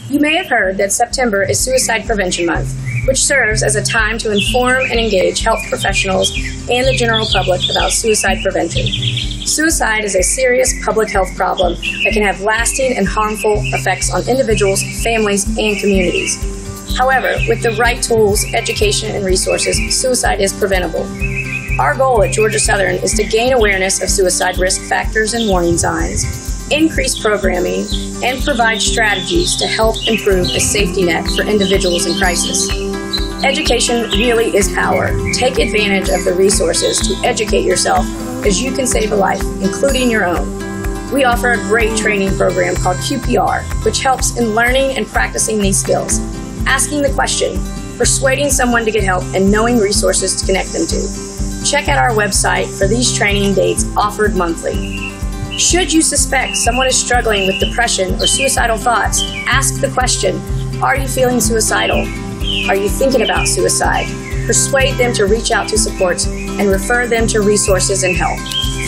You may have heard that September is Suicide Prevention Month, which serves as a time to inform and engage health professionals and the general public about suicide prevention. Suicide is a serious public health problem that can have lasting and harmful effects on individuals, families, and communities. However, with the right tools, education, and resources, suicide is preventable. Our goal at Georgia Southern is to gain awareness of suicide risk factors and warning signs, increase programming, and provide strategies to help improve a safety net for individuals in crisis. Education really is power. Take advantage of the resources to educate yourself, as you can save a life, including your own. We offer a great training program called QPR, which helps in learning and practicing these skills, asking the question, persuading someone to get help, and knowing resources to connect them to. Check out our website for these training dates offered monthly. Should you suspect someone is struggling with depression or suicidal thoughts, ask the question, are you feeling suicidal? Are you thinking about suicide? Persuade them to reach out to supports and refer them to resources and help.